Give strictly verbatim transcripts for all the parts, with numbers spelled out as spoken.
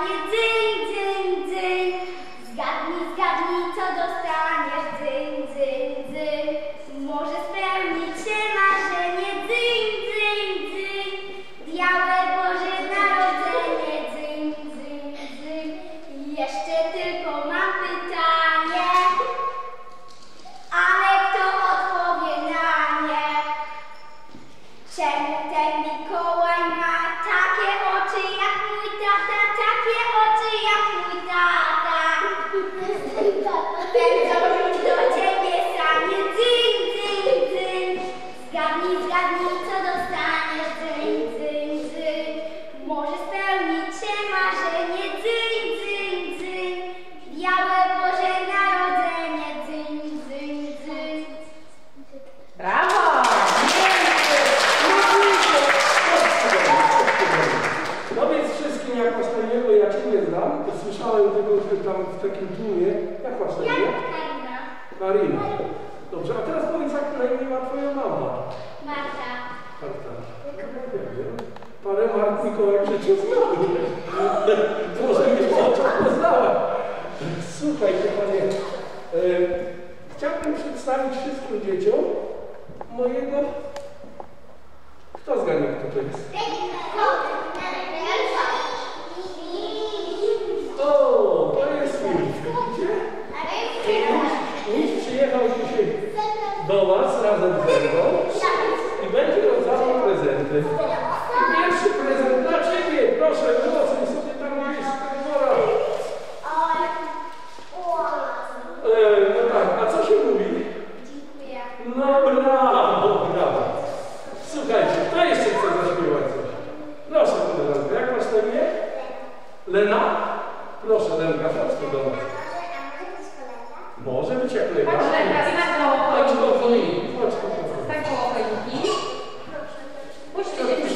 dostanie dzyń, dzyń, dzyń. Zgadnij, zgadnij, co dostaniesz, dzyń, dzyń, dzyń. Może spełnić się marzenie, dzyń, dzyń, dzyń. Białe Boże Narodzenie, dzyń, dzyń, dzyń. Jeszcze tylko mam pytanie, ale kto odpowie na nie? Czemu ten Mikołaj ma takie oczy jak mój tata, takie oczy jak mój tata? Ten co do ciebie stanie, dzyń, dzyń, dzyń. Zgadnij, zgadnij, co dostaniesz, dzyń, dzyń, dzyń. Może spełnić się marzenie, dzyń, dzyń, dzyń. Białe Boże Narodzenie, dzyń, dzyń, dzyń. Brawo! Powiedz wszystkim, jak masz na imię, bo ja cię nie znam. Słyszałem tego tam w takim tłumie. Jak masz na imię? Karina. Marina. Dobrze, a teraz powiedz, jak na imię ma twoja mama. Marta. Marta. Nie wiem. Parę Mart Mikołaj w życiu znałem. Może mnie w oczach poznałem. Słuchajcie, panie. E, chciałbym przedstawić wszystkim dzieciom mojego... Kto zgadnie, kto to jest? O, to jest Miś. Widzicie? Miś przyjechał dzisiaj do was razem ze mną i będzie rozdawał prezenty. I pierwszy prezent dla ciebie. Proszę, wracaj sobie tam gdzieś z podwora. E, no tak, a co się mówi? Dziękuję. No brawo, brawo. Słuchajcie, kto jeszcze chce zaśpiewać coś? Proszę, koleżanko, jak masz na imię? Lena? Proszę, Lenka, chodź tu do nas. Może być jak Chodź, najbardziej. Lenka, stań koło Chodź choinki. do choinki. Chodź do choinki. Stań koło choinki. Puść się,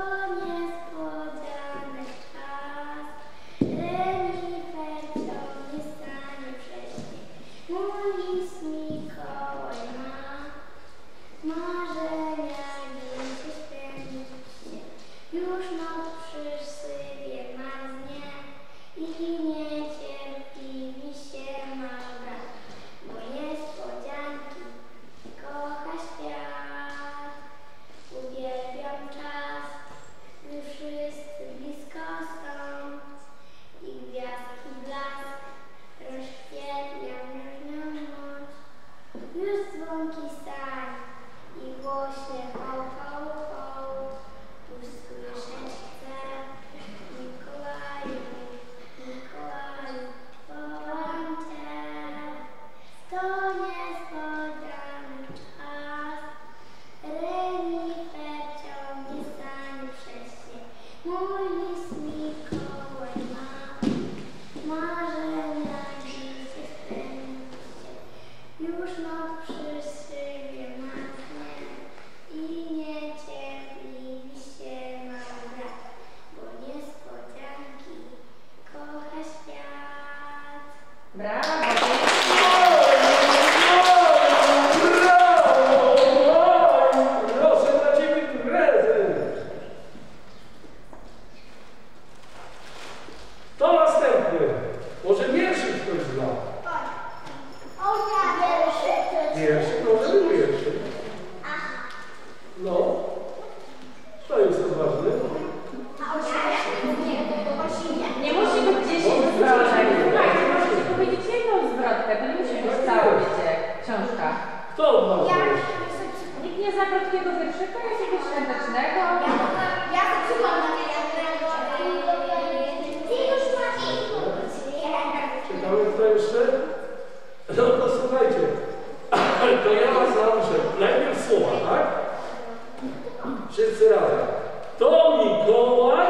niespodziany czas. Renifer ciągnie stanie wcześniej. Mój lis Mikołaj ma. Marzenia nim się spełnić się. Już noc przysypie marznie i niecierpliwi się ma brat, bo niespodzianki kocha świat. Uwielbiam czas, gdy wszyscy blisko są i gwiazdki blask rozświetla mroźną noc. Już dzwonki stali i głośnie hoł, hoł, hoł. Usłyszeć chcę, Mikołaju, Mikołaju, wołam Cię. To niespodziany czas, renifer ciągnie stanie wcześniej. Mój lis Mikołaj ma, marzenia dziś się spełnicie. Już noc przysypie masnie i niecierpliwi się ma brat, bo niespodzianki kocha świat. Brawo! Proszę dla Ciebie prezent. To następny. Może wierszyk ktoś zna? O ja wierszy. Wierszyk, może wierszyk. No. To jest odważny. Nie musi być dziesięć zwrotek. Słuchajcie, możecie powiedzieć jedną zwrotkę, to nie musi być cała, wiecie, książka. Kto odważny? Nikt nie zna krótkiego wierszyka, jakiegoś świątecznego. Ja to przypomnę, ty już masz Czekamy kto jeszcze? No to słuchajcie. To ja was nauczę. Najpierw słowa, tak? Wszyscy razem. To Mikołaj.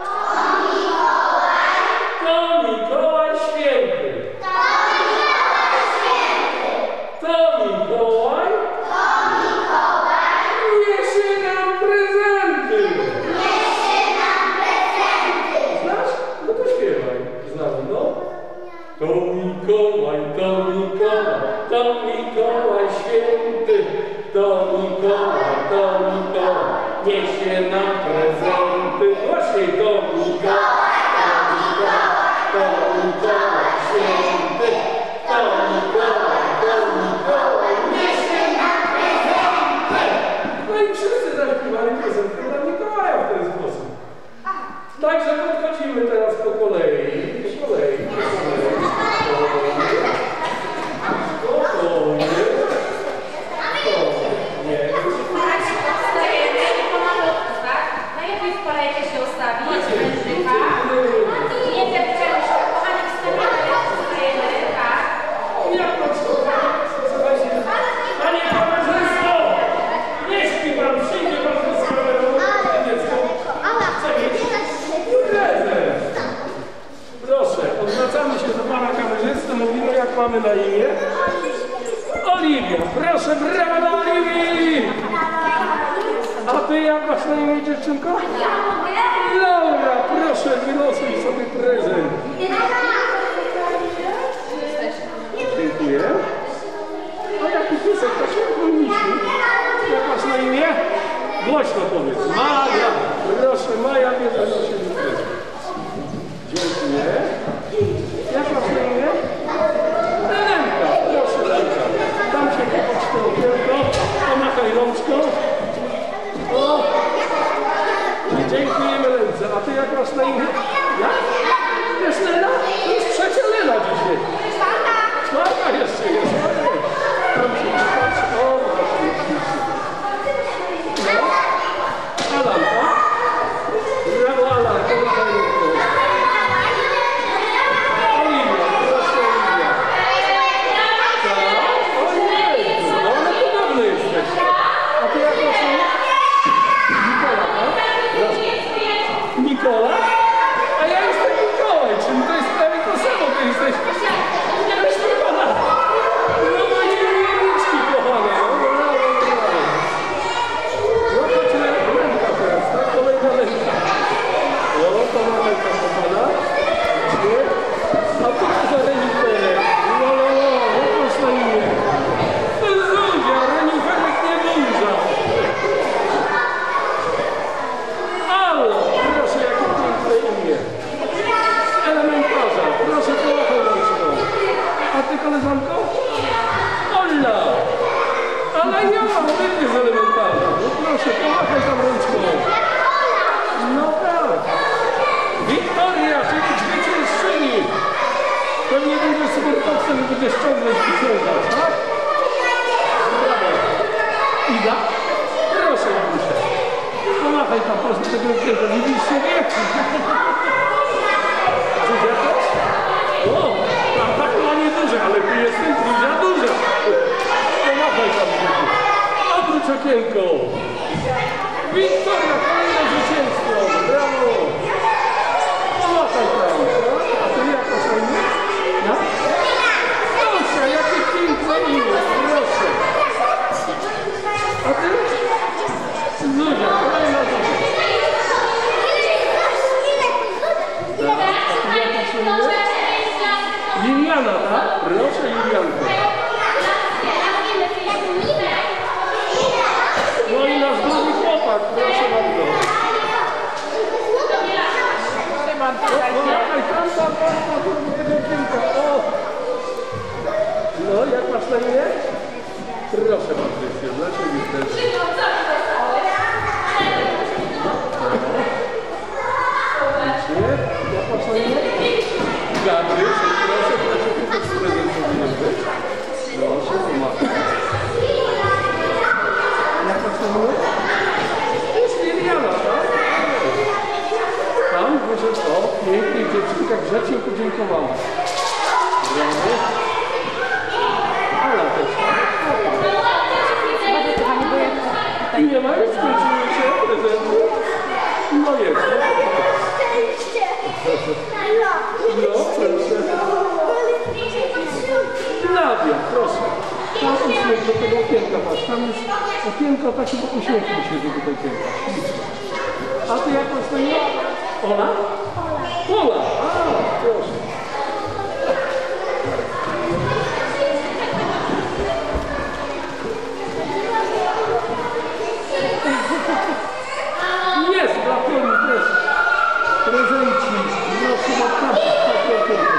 To Mikołaj święty. To Mikołaj. Niesie nam prezenty. Znasz? No to śpiewaj z nami, no. To Mikołaj, to Mikołaj, to Mikołaj święty. To Mikołaj, to Mikołaj, niesie nam prezenty. Właśnie to Mikołaj, to Mikołaj, to Mikołaj święty. To Mikołaj, to Mikołaj, niesie nam prezenty. No i wszyscy zaśpiewali piosenkę dla Mikołaja w ten sposób. Także podchodzimy teraz po kolei, po kolei, po kolei. Spokojnie. Spokojnie. Wstajemy i pomalutku, tak? Najlepiej w kolejkę się ustawić, wężyka. Nie te wciąż, kochani, wstawiamy, wstajemy, tak? Jak to słuchajcie? Panie kamerzysto! Nie śpi pan, przyjdzie pan do swojego dziecka. Chce mieć prezent. Proszę, odwracamy się do pana kamerzysty, mówimy jak mamy na imię. Oliwia, proszę, brawa dla Oliwii! A ty jak masz na imię, dziewczynko? Laura, proszę, wylosuj sobie prezent. Dziękuję. A jaki piesek, to się misiu? Jak masz na imię? Głośno powiedz. Maja. Proszę, Maja bierze na siebie prezent. Dziękuję. Jak masz na imię? Lenka. Proszę, Lenka. Tam się popatrz to okienko. Pomachaj rączką. O. Dziękujemy Lence. A ty jak masz na imię? Jak? Jest Lena? To jest trzecia Lena dzisiaj. Czwarta jeszcze jest. Tam się popatrz. O, właśnie. No. Alan, tak? Brawo, Alan. Pomachaj rączką. Oliwia, proszę Oliwia. Tak? Ojej, no one podobne jesteście. A ty jak masz na imię? Nikola, tak? Nikola? A ja jestem Mikołaj, czyli to jest prawie to samo, ty jesteś. Jesteś Nikola. No moje miłyczki kochane. No brawo, brawo. No chodź Lenka teraz, tak? Kolejna Lenka. będziesz ciągnąć i ciągać, tak? Brawo. Iga? Proszę, Igusia. Pomachaj tam, proszę, tego okienka. Widzisz siebie? Zuzia też? O, a ta chyba nie duża, ale ty jesteś Zuzia duża. Pomachaj tam, Zuzia. Obróć okienko. Wiktoria, kolejne zwycięstwo. Brawo. Pomachaj tam. A ty jak masz na imię? Ja? Zosia, jakie piękne imię. Proszę. A ty? Zuzia, kolejna Zuzia. Liliana, tak? Proszę, Lilianko. No i nasz drugi chłopak, proszę bardzo. Pomachaj, tam, tam, tam, tam, jedną piłkę. O! No, jak masz na imię? Proszę, Patrycja, dla Ciebie też. Nie? Jak masz na imię? Gabryś, proszę, proszę, tutaj z prezent powinien być. Proszę, pomachaj. Jak masz na imię? To jest Liliana, tak? Tam, proszę, o, pięknie, dziewczynka grzecznie podziękowała. Brawo. Ala też. I nie ma, już skończyły się prezenty. No jest. No, proszę. Nadia, proszę. Tam uśmiech do tego okienka masz. Tam jest okienko, takie uśmiechnij się do tego okienka. A ty jak masz na imię? Ola? Ola. A, proszę. Jest dla Poli też prezenci. Proszę bardzo, takie okienko.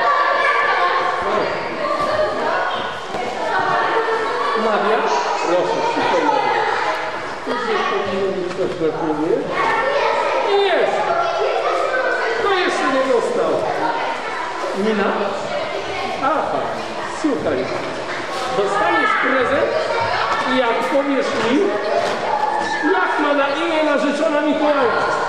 Nadia? Proszę, super Nadia. To powinno być też dla Poli. Jest! Kto jeszcze nie dostał? Nina? Aha, słuchaj. Dostaniesz prezent i jak powiesz mi, jak ma na imię narzeczona Mikołajka.